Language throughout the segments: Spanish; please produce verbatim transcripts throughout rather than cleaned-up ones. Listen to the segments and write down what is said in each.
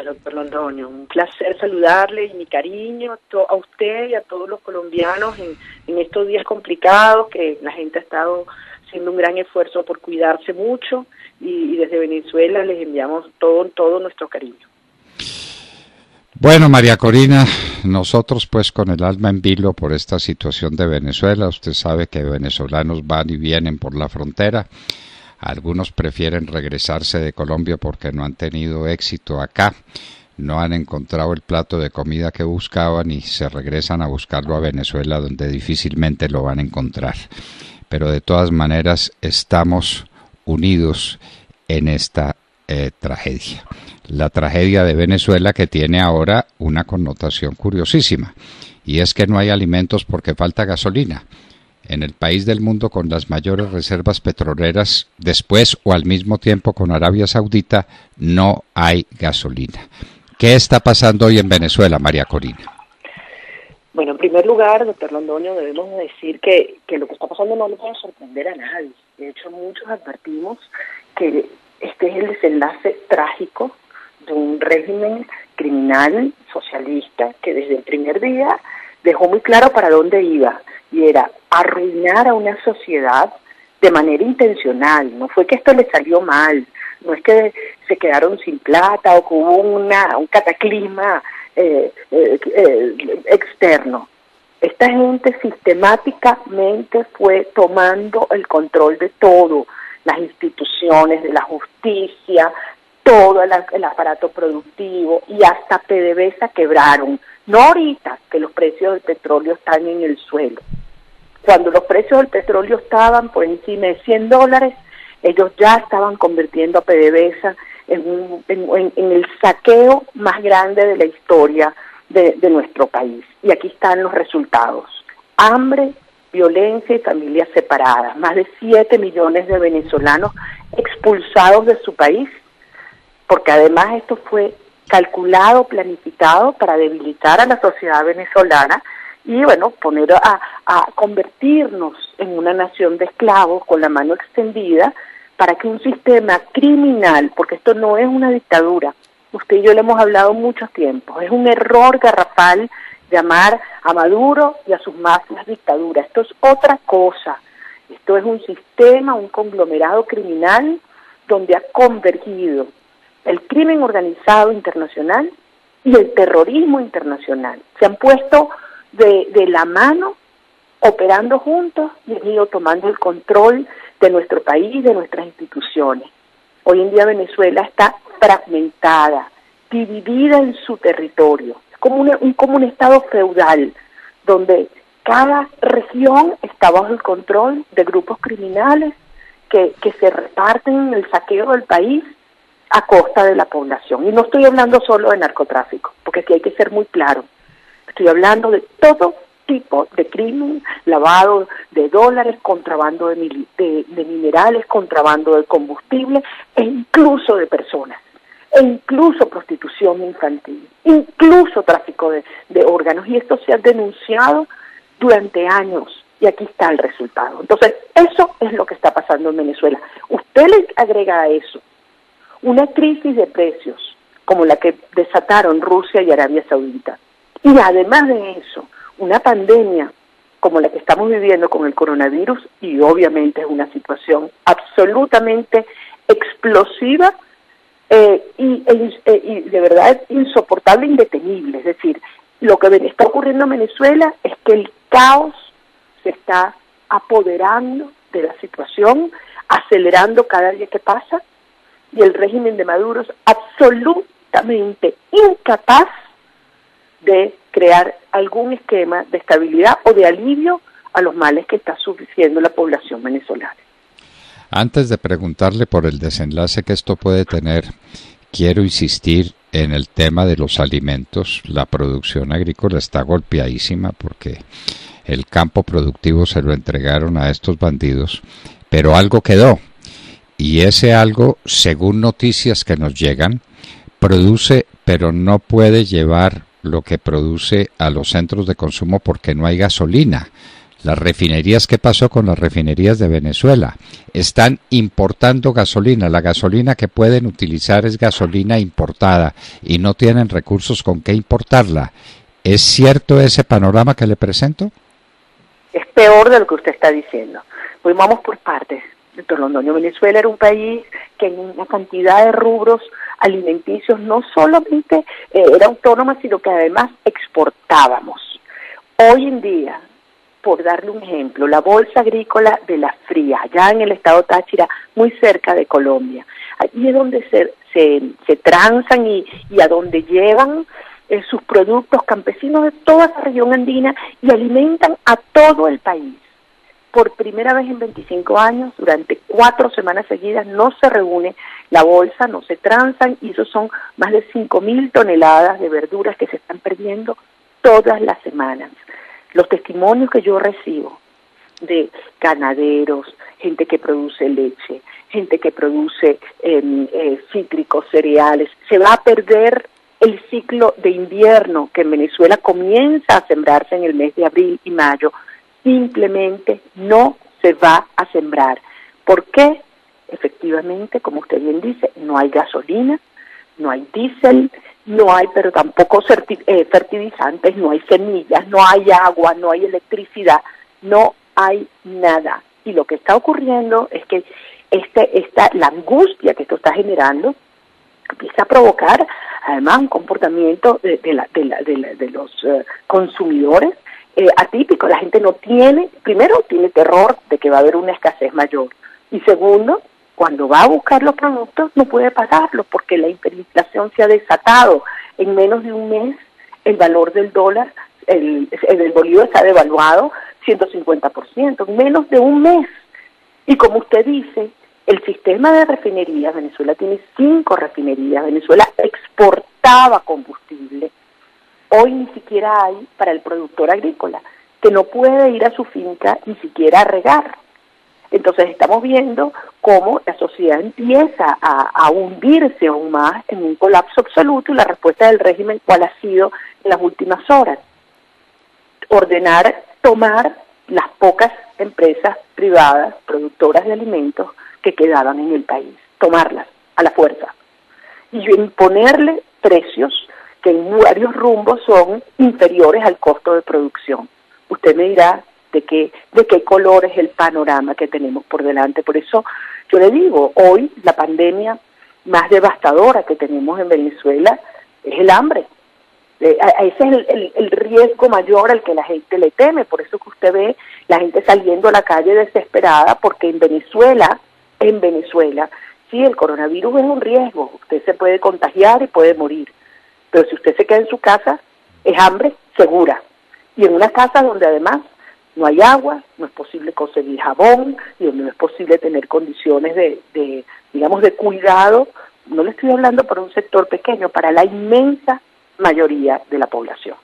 doctor Londoño. Un placer saludarle y mi cariño a, to a usted y a todos los colombianos en, en estos días complicados, que la gente ha estado haciendo un gran esfuerzo por cuidarse mucho y, y desde Venezuela les enviamos todo, todo nuestro cariño. Bueno, María Corina, nosotros pues con el alma en vilo por esta situación de Venezuela. Usted sabe que venezolanos van y vienen por la frontera. Algunos prefieren regresarse de Colombia porque no han tenido éxito acá, no han encontrado el plato de comida que buscaban y se regresan a buscarlo a Venezuela, donde difícilmente lo van a encontrar. Pero de todas maneras estamos unidos en esta eh, tragedia. La tragedia de Venezuela, que tiene ahora una connotación curiosísima, y es que no hay alimentos porque falta gasolina. En el país del mundo con las mayores reservas petroleras, después o al mismo tiempo con Arabia Saudita, no hay gasolina. ¿Qué está pasando hoy en Venezuela, María Corina? Bueno, en primer lugar, doctor Londoño, debemos decir que, que lo que está pasando no le puede sorprender a nadie. De hecho, muchos advertimos que este es el desenlace trágico de un régimen criminal socialista que desde el primer día dejó muy claro para dónde iba, y era arruinar a una sociedad de manera intencional. No fue que esto le salió mal, no es que se quedaron sin plata o que hubo una, un cataclisma eh, eh, eh, externo. Esta gente sistemáticamente fue tomando el control de todo, las instituciones, de la justicia, todo el, el aparato productivo, y hasta PDVSA quebraron. No ahorita, que los precios del petróleo están en el suelo. Cuando los precios del petróleo estaban por encima de cien dólares, ellos ya estaban convirtiendo a PDVSA en, un, en, en el saqueo más grande de la historia de, de nuestro país. Y aquí están los resultados. Hambre, violencia y familias separadas. Más de siete millones de venezolanos expulsados de su país, porque además esto fue calculado, planificado para debilitar a la sociedad venezolana y, bueno, poner a, a convertirnos en una nación de esclavos con la mano extendida para que un sistema criminal, porque esto no es una dictadura, usted y yo le hemos hablado mucho tiempo, es un error garrafal llamar a Maduro y a sus mafias dictadura. Esto es otra cosa, esto es un sistema, un conglomerado criminal donde ha convergido el crimen organizado internacional y el terrorismo internacional. Se han puesto de, de la mano, operando juntos, y han ido tomando el control de nuestro país, de nuestras instituciones. Hoy en día Venezuela está fragmentada, dividida en su territorio. Es como, una, un, como un estado feudal, donde cada región está bajo el control de grupos criminales que, que se reparten el saqueo del país a costa de la población. Y no estoy hablando solo de narcotráfico, porque aquí hay que ser muy claro. Estoy hablando de todo tipo de crimen, lavado de dólares, contrabando de, de, de minerales, contrabando de combustible, e incluso de personas, e incluso prostitución infantil, incluso tráfico de, de órganos. Y esto se ha denunciado durante años, y aquí está el resultado. Entonces, eso es lo que está pasando en Venezuela. Usted le agrega a eso una crisis de precios como la que desataron Rusia y Arabia Saudita, y además de eso, una pandemia como la que estamos viviendo con el coronavirus, y obviamente es una situación absolutamente explosiva eh, y, e, y de verdad es insoportable e indetenible. Es decir, lo que está ocurriendo en Venezuela es que el caos se está apoderando de la situación, acelerando cada día que pasa, y el régimen de Maduro es absolutamente incapaz de crear algún esquema de estabilidad o de alivio a los males que está sufriendo la población venezolana. Antes de preguntarle por el desenlace que esto puede tener, quiero insistir en el tema de los alimentos. La producción agrícola está golpeadísima porque el campo productivo se lo entregaron a estos bandidos, pero algo quedó. Y ese algo, según noticias que nos llegan, produce, pero no puede llevar lo que produce a los centros de consumo porque no hay gasolina. Las refinerías, ¿qué pasó con las refinerías de Venezuela? Están importando gasolina. La gasolina que pueden utilizar es gasolina importada y no tienen recursos con qué importarla. ¿Es cierto ese panorama que le presento? Es peor de lo que usted está diciendo. Pues vamos por partes, doctor Londoño. Venezuela era un país que en una cantidad de rubros alimenticios no solamente eh, era autónoma, sino que además exportábamos. Hoy en día, por darle un ejemplo, la bolsa agrícola de La Fría, allá en el estado Táchira, muy cerca de Colombia, allí es donde se, se, se transan y, y a donde llevan eh, sus productos campesinos de toda esa región andina y alimentan a todo el país. Por primera vez en veinticinco años, durante cuatro semanas seguidas, no se reúne la bolsa, no se transan, y eso son más de cinco mil toneladas de verduras que se están perdiendo todas las semanas. Los testimonios que yo recibo de ganaderos, gente que produce leche, gente que produce eh, eh, cítricos, cereales, se va a perder el ciclo de invierno que en Venezuela comienza a sembrarse en el mes de abril y mayo. Simplemente no se va a sembrar. ¿Por qué? Efectivamente, como usted bien dice, no hay gasolina, no hay diésel, no hay, pero tampoco eh, fertilizantes, no hay semillas, no hay agua, no hay electricidad, no hay nada. Y lo que está ocurriendo es que este, esta, la angustia que esto está generando empieza a provocar además un comportamiento de, de, la, de, la, de, la, de los uh, consumidores eh, atípico. La gente no tiene, primero tiene terror de que va a haber una escasez mayor, y segundo, cuando va a buscar los productos no puede pagarlos porque la hiperinflación se ha desatado. En menos de un mes el valor del dólar, el, el bolívar está devaluado ciento cincuenta por ciento, en menos de un mes. Y como usted dice, el sistema de refinerías, Venezuela tiene cinco refinerías, Venezuela exportaba combustible, hoy ni siquiera hay para el productor agrícola, que no puede ir a su finca ni siquiera a regar. Entonces estamos viendo cómo la sociedad empieza a, a hundirse aún más en un colapso absoluto, y la respuesta del régimen, ¿cuál ha sido en las últimas horas? Ordenar tomar las pocas empresas privadas productoras de alimentos que quedaban en el país, tomarlas a la fuerza y imponerle precios que en varios rumbos son inferiores al costo de producción. Usted me dirá de qué, de qué color es el panorama que tenemos por delante. Por eso yo le digo, hoy la pandemia más devastadora que tenemos en Venezuela es el hambre. Eh, ese es el, el, el riesgo mayor al que la gente le teme. Por eso que usted ve la gente saliendo a la calle desesperada, porque en Venezuela, en Venezuela, sí, el coronavirus es un riesgo. Usted se puede contagiar y puede morir. Pero si usted se queda en su casa, es hambre segura. Y en una casa donde además no hay agua, no es posible conseguir jabón, y donde no es posible tener condiciones de, de, digamos, de cuidado, no le estoy hablando para un sector pequeño, para la inmensa mayoría de la población.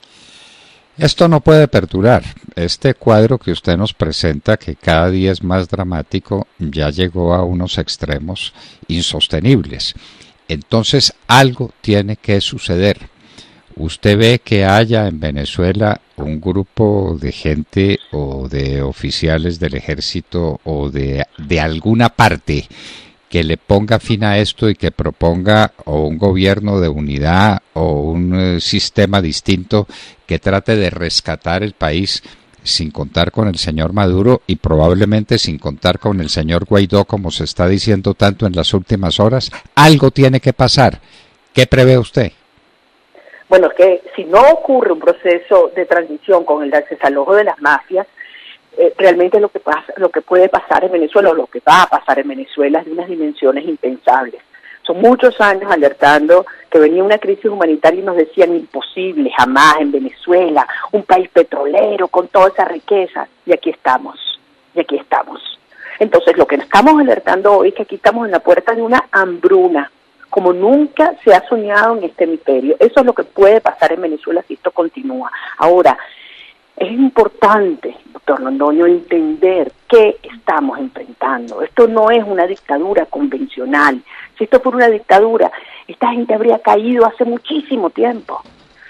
Esto no puede perdurar. Este cuadro que usted nos presenta, que cada día es más dramático, ya llegó a unos extremos insostenibles. Entonces algo tiene que suceder. ¿Usted ve que haya en Venezuela un grupo de gente o de oficiales del ejército o de, de alguna parte que le ponga fin a esto y que proponga o un gobierno de unidad o un eh, sistema distinto que trate de rescatar el país sin contar con el señor Maduro y probablemente sin contar con el señor Guaidó, como se está diciendo tanto en las últimas horas? Algo tiene que pasar. ¿Qué prevé usted? Bueno, es que si no ocurre un proceso de transición con el desalojo de las mafias, eh, realmente lo que pasa, lo que puede pasar en Venezuela, o lo que va a pasar en Venezuela, es de unas dimensiones impensables. Son muchos años alertando que venía una crisis humanitaria y nos decían imposible, jamás en Venezuela, un país petrolero con toda esa riqueza, y aquí estamos, y aquí estamos. Entonces lo que estamos alertando hoy es que aquí estamos en la puerta de una hambruna, como nunca se ha soñado en este hemisferio. Eso es lo que puede pasar en Venezuela si esto continúa. Ahora, es importante, doctor Londoño, entender qué estamos enfrentando. Esto no es una dictadura convencional. Si esto fuera una dictadura, esta gente habría caído hace muchísimo tiempo.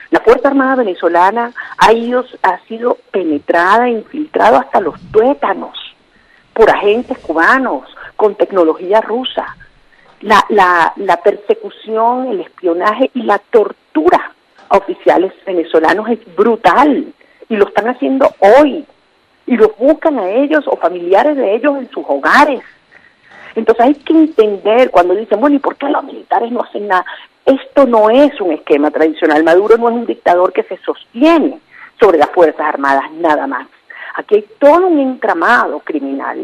La Fuerza Armada venezolana ha, ido, ha sido penetrada e infiltrada hasta los tuétanos por agentes cubanos con tecnología rusa. La, la, la persecución, el espionaje y la tortura a oficiales venezolanos es brutal y lo están haciendo hoy y los buscan a ellos o familiares de ellos en sus hogares. Entonces hay que entender cuando dicen, bueno, ¿y por qué los militares no hacen nada? Esto no es un esquema tradicional. Maduro no es un dictador que se sostiene sobre las Fuerzas Armadas, nada más. Aquí hay todo un entramado criminal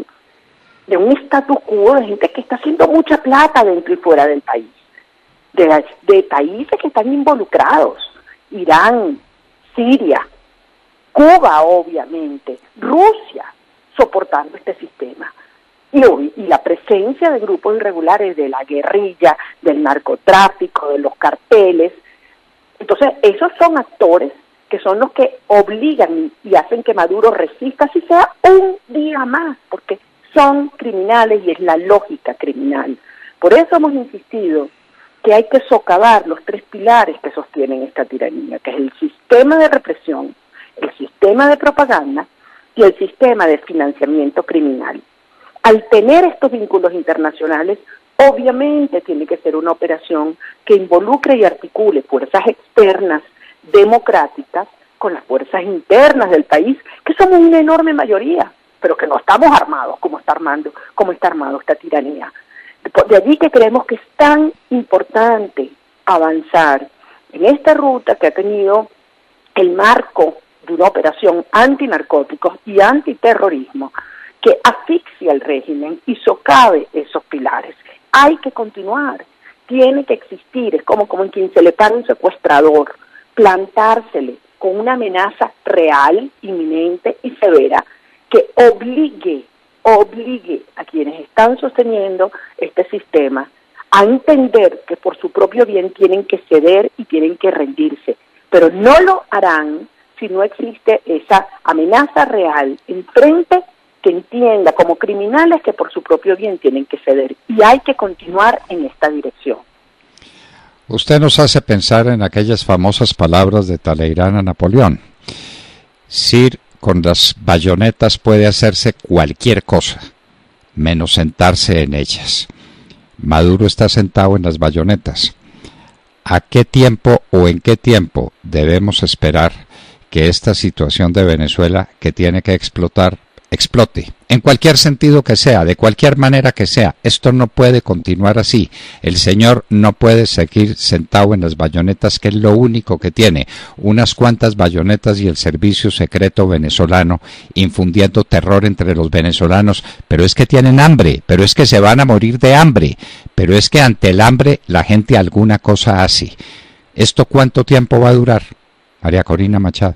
de un status quo de gente que está haciendo mucha plata dentro y fuera del país, de, de países que están involucrados, Irán, Siria, Cuba obviamente, Rusia, soportando este sistema. Y, y la presencia de grupos irregulares de la guerrilla, del narcotráfico, de los carteles. Entonces, esos son actores que son los que obligan y hacen que Maduro resista, si sea un día más, porque son criminales y es la lógica criminal. Por eso hemos insistido que hay que socavar los tres pilares que sostienen esta tiranía, que es el sistema de represión, el sistema de propaganda y el sistema de financiamiento criminal. Al tener estos vínculos internacionales, obviamente tiene que ser una operación que involucre y articule fuerzas externas democráticas con las fuerzas internas del país, que somos una enorme mayoría, pero que no estamos armados como está armando, como está armado esta tiranía. De allí que creemos que es tan importante avanzar en esta ruta que ha tenido el marco de una operación antinarcóticos y antiterrorismo que asfixia el régimen y socave esos pilares. Hay que continuar, tiene que existir, es como, como en quien se le para un secuestrador, plantársele con una amenaza real, inminente y severa que obligue, obligue a quienes están sosteniendo este sistema a entender que por su propio bien tienen que ceder y tienen que rendirse, pero no lo harán si no existe esa amenaza real enfrente que entienda como criminales que por su propio bien tienen que ceder, y hay que continuar en esta dirección. Usted nos hace pensar en aquellas famosas palabras de Talleyrand a Napoleón. Sir, con las bayonetas puede hacerse cualquier cosa, menos sentarse en ellas. Maduro está sentado en las bayonetas. ¿A qué tiempo o en qué tiempo debemos esperar que esta situación de Venezuela, que tiene que explotar, explote, en cualquier sentido que sea, de cualquier manera que sea? Esto no puede continuar así. El señor no puede seguir sentado en las bayonetas, que es lo único que tiene, unas cuantas bayonetas y el servicio secreto venezolano infundiendo terror entre los venezolanos, pero es que tienen hambre, pero es que se van a morir de hambre, pero es que ante el hambre la gente alguna cosa hace. ¿Esto cuánto tiempo va a durar, María Corina Machado?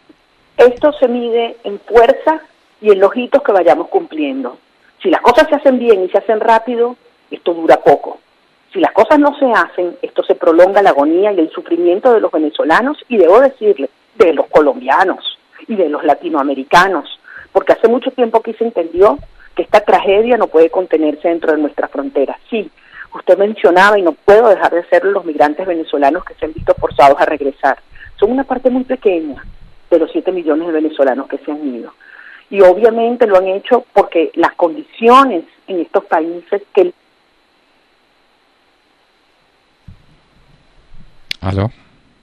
Esto se mide en fuerza y en los hitos que vayamos cumpliendo. Si las cosas se hacen bien y se hacen rápido, esto dura poco. Si las cosas no se hacen, esto se prolonga la agonía y el sufrimiento de los venezolanos y, debo decirle, de los colombianos y de los latinoamericanos, porque hace mucho tiempo aquí se entendió que esta tragedia no puede contenerse dentro de nuestras fronteras. Sí, usted mencionaba, y no puedo dejar de ser, los migrantes venezolanos que se han visto forzados a regresar. Son una parte muy pequeña de los siete millones de venezolanos que se han ido. Y obviamente lo han hecho porque las condiciones en estos países que... ¿Aló?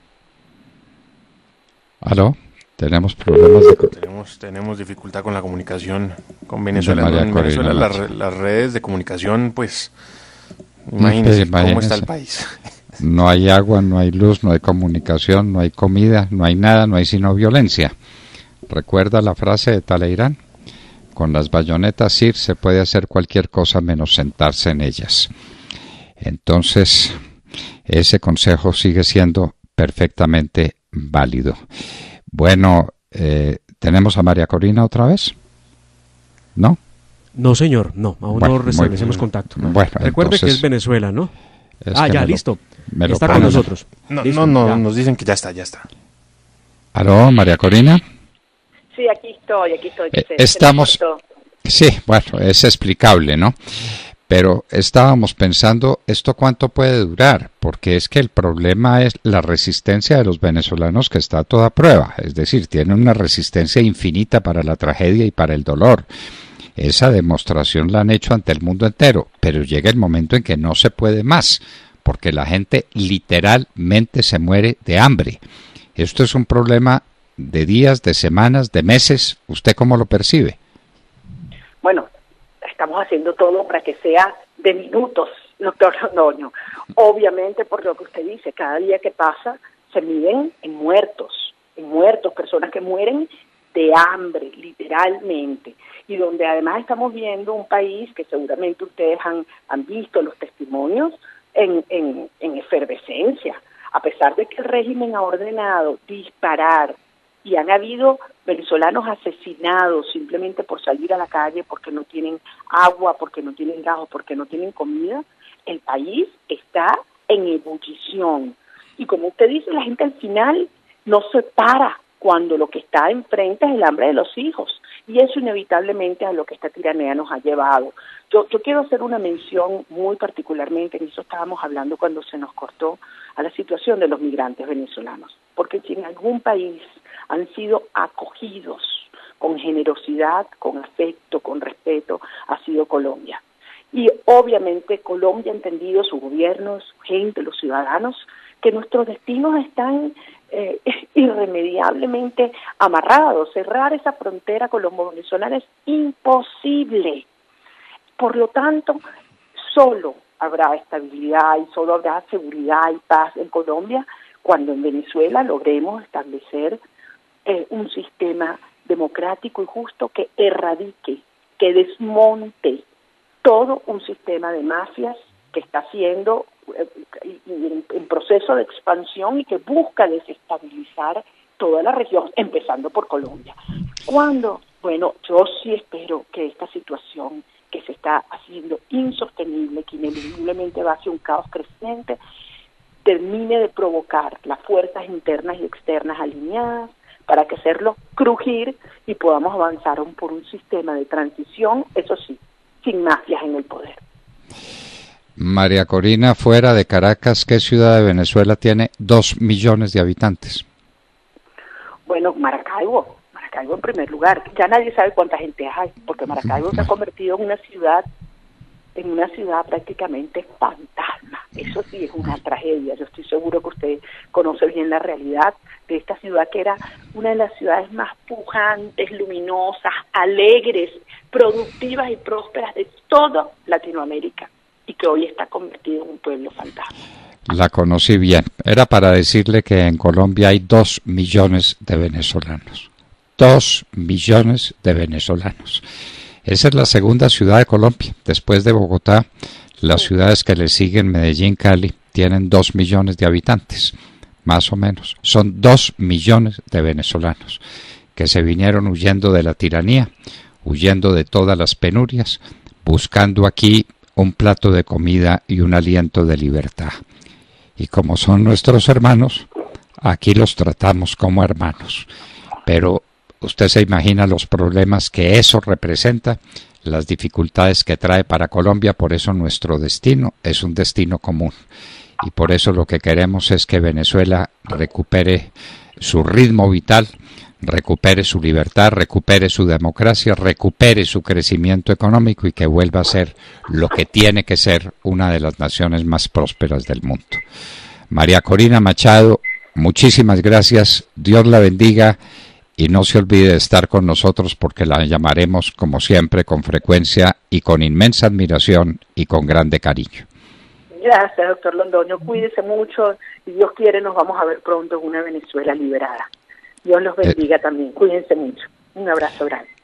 ¿Aló? Tenemos problemas de... Tenemos, tenemos dificultad con la comunicación con Venezuela. María En Corina, Venezuela las, Nacho. las redes de comunicación, pues, imagínense, Imagínese. cómo está el país. No hay agua, no hay luz, no hay comunicación, no hay comida, no hay nada, no hay sino violencia. ¿Recuerda la frase de Talleyrand? Con las bayonetas, Sir, se puede hacer cualquier cosa menos sentarse en ellas. Entonces, ese consejo sigue siendo perfectamente válido. Bueno, eh, ¿tenemos a María Corina otra vez? ¿No? No, señor, no, aún Bueno, no restablecemos muy- contacto. bueno, Recuerde entonces- que es Venezuela, ¿no? Es ah, que ya, me lo- listo. me lo Está con ponen- nosotros. No, Listo, no, no, ya. nos dicen que ya está, ya está. ¿Aló, María Corina? Sí, aquí estoy, aquí estoy. Eh, se- se me estamos- cortó. Sí, bueno, es explicable, ¿no? Pero estábamos pensando, ¿esto cuánto puede durar? Porque es que el problema es la resistencia de los venezolanos, que está a toda prueba. Es decir, tienen una resistencia infinita para la tragedia y para el dolor. Esa demostración la han hecho ante el mundo entero, pero llega el momento en que no se puede más, porque la gente literalmente se muere de hambre. Esto es un problema de días, de semanas, de meses. ¿Usted cómo lo percibe? Bueno, estamos haciendo todo para que sea de minutos, doctor Londoño. Obviamente, por lo que usted dice, cada día que pasa se miden en muertos, en muertos, personas que mueren de hambre, literalmente. Y donde además estamos viendo un país que seguramente ustedes han, han visto los testimonios en, en, en efervescencia. A pesar de que el régimen ha ordenado disparar y han habido venezolanos asesinados simplemente por salir a la calle porque no tienen agua, porque no tienen gas, porque no tienen comida, el país está en ebullición. Y como usted dice, la gente al final no se para cuando lo que está enfrente es el hambre de los hijos. Y eso inevitablemente a lo que esta tiranía nos ha llevado. Yo, yo quiero hacer una mención muy particularmente, en eso estábamos hablando cuando se nos cortó, a la situación de los migrantes venezolanos. Porque si en algún país han sido acogidos con generosidad, con afecto, con respeto, ha sido Colombia. Y obviamente Colombia ha entendido, su gobierno, su gente, los ciudadanos, que nuestros destinos están eh, irremediablemente amarrados. Cerrar esa frontera colombo-venezolana es imposible. Por lo tanto, solo habrá estabilidad y solo habrá seguridad y paz en Colombia cuando en Venezuela logremos establecer eh, un sistema democrático y justo que erradique, que desmonte todo un sistema de mafias que está siendo eh, en, en proceso de expansión y que busca desestabilizar toda la región, empezando por Colombia. ¿Cuándo? Bueno, yo sí espero que esta situación que se está haciendo insostenible, que ineludiblemente va hacia un caos creciente, termine de provocar las fuerzas internas y externas alineadas para que hacerlo crujir y podamos avanzar un, por un sistema de transición, eso sí, sin mafias en el poder. María Corina, fuera de Caracas, ¿qué ciudad de Venezuela tiene dos millones de habitantes? Bueno, Maracaibo, Maracaibo en primer lugar. Ya nadie sabe cuánta gente hay, porque Maracaibo se ha convertido en una ciudad, en una ciudad prácticamente fantasma. Eso sí es una tragedia. Yo estoy seguro que usted conoce bien la realidad de esta ciudad, que era una de las ciudades más pujantes, luminosas, alegres, productivas y prósperas de toda Latinoamérica, y que hoy está convertido en un pueblo fantasma. La conocí bien. Era para decirle que en Colombia hay dos millones de venezolanos. Dos millones de venezolanos. Esa es la segunda ciudad de Colombia. Después de Bogotá, las ciudades que le siguen, Medellín, Cali, tienen dos millones de habitantes, más o menos. Son dos millones de venezolanos que se vinieron huyendo de la tiranía, huyendo de todas las penurias, buscando aquí un plato de comida y un aliento de libertad. Y como son nuestros hermanos, aquí los tratamos como hermanos. Pero usted se imagina los problemas que eso representa, las dificultades que trae para Colombia. Por eso nuestro destino es un destino común. Y por eso lo que queremos es que Venezuela recupere su ritmo vital, recupere su libertad, recupere su democracia, recupere su crecimiento económico y que vuelva a ser lo que tiene que ser una de las naciones más prósperas del mundo. María Corina Machado, muchísimas gracias, Dios la bendiga y no se olvide de estar con nosotros porque la llamaremos como siempre con frecuencia y con inmensa admiración y con grande cariño. Gracias, doctor Londoño, cuídese mucho y Dios quiere nos vamos a ver pronto en una Venezuela liberada. Dios los bendiga eh, también, cuídense mucho. Un abrazo grande.